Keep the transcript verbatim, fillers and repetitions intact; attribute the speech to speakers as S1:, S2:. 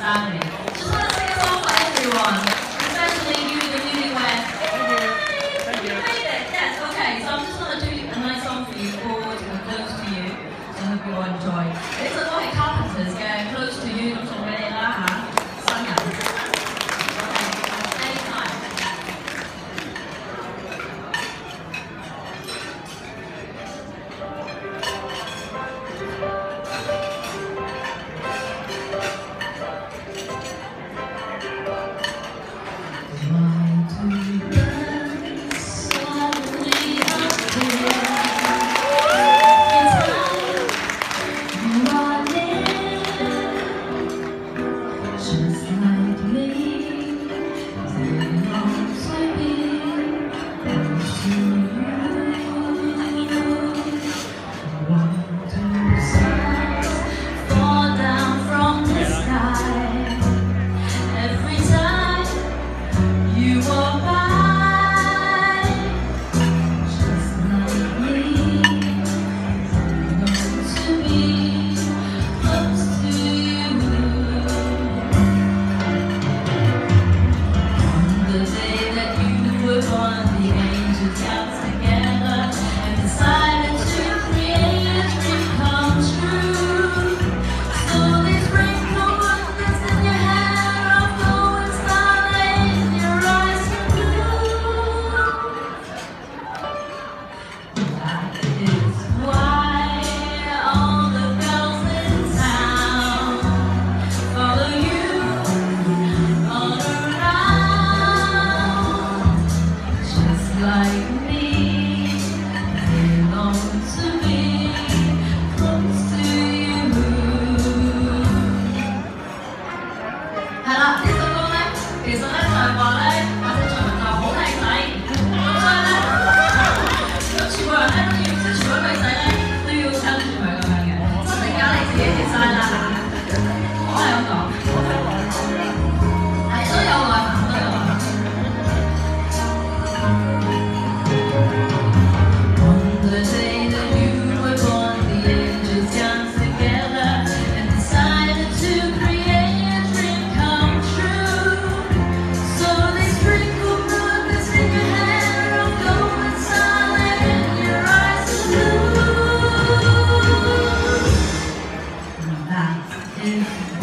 S1: family. Just want to sing a song for everyone, especially you, the newlyweds. Yay!
S2: Thank you.
S1: You made it. Yes. Okay. So I'm just going to do a nice song for you, called "Close to You." So I hope you all enjoy. It's a lot of Carpenters. Yeah, "Close to You" 咁送俾你啦嚇，新人。Anytime. Like me, belong to me, close to you. 係啦，呢首歌咧，其實咧就係話咧，或者徐文就好靚仔，咁所以咧，咁全部人咧都要，即係全部女仔咧都要跟住佢咁樣嘅，真定假你自己 decide 啦嚇，我係咁講，係都有內涵，都有內涵。The day that you were born, the angels danced together and decided to create a dream come true. So they sprinkled goodness in your hair of gold and starlight in your eyes of blue. That is